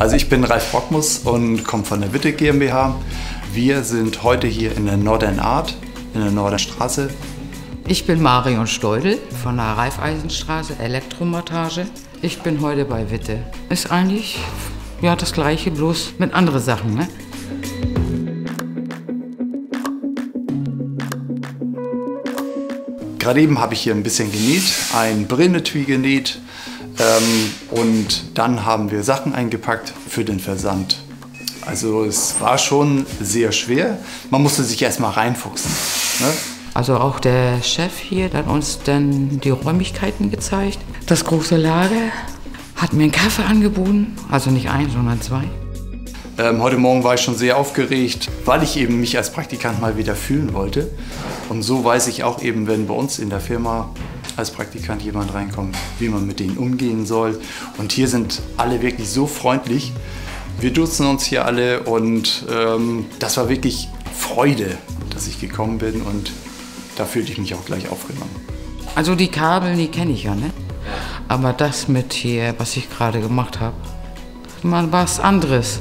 Also ich bin Ralf Brockmus und komme von der Witte GmbH. Wir sind heute hier in der Northern Art, in der Northernstraße. Ich bin Marion Steudel von der Raiffeisenstraße, Elektromontage. Ich bin heute bei Witte. Ist eigentlich ja, das Gleiche, bloß mit anderen Sachen, ne? Gerade eben habe ich hier ein bisschen genäht, ein Brennetui genäht und dann haben wir Sachen eingepackt für den Versand. Also es war schon sehr schwer, man musste sich erstmal reinfuchsen. Ne? Also auch der Chef hier hat uns dann die Räumlichkeiten gezeigt. Das große Lager hat mir einen Kaffee angeboten, also nicht einen, sondern zwei. Heute Morgen war ich schon sehr aufgeregt, weil ich eben mich als Praktikant mal wieder fühlen wollte. Und so weiß ich auch eben, wenn bei uns in der Firma als Praktikant jemand reinkommt, wie man mit denen umgehen soll. Und hier sind alle wirklich so freundlich. Wir duzen uns hier alle und das war wirklich Freude, dass ich gekommen bin und da fühlte ich mich auch gleich aufgenommen. Also die Kabel, die kenne ich ja, ne? Aber das mit hier, was ich gerade gemacht habe, mal was anderes.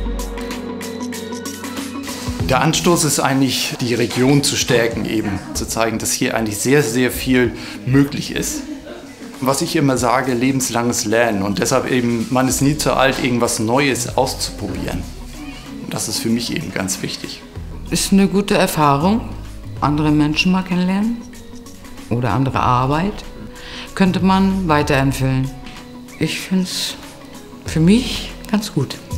Der Anstoß ist eigentlich, die Region zu stärken, eben zu zeigen, dass hier eigentlich sehr, sehr viel möglich ist. Was ich immer sage, lebenslanges Lernen und deshalb eben, man ist nie zu alt, irgendwas Neues auszuprobieren. Und das ist für mich eben ganz wichtig. Ist eine gute Erfahrung, andere Menschen mal kennenlernen oder andere Arbeit, könnte man weiterempfehlen. Ich finde es für mich ganz gut.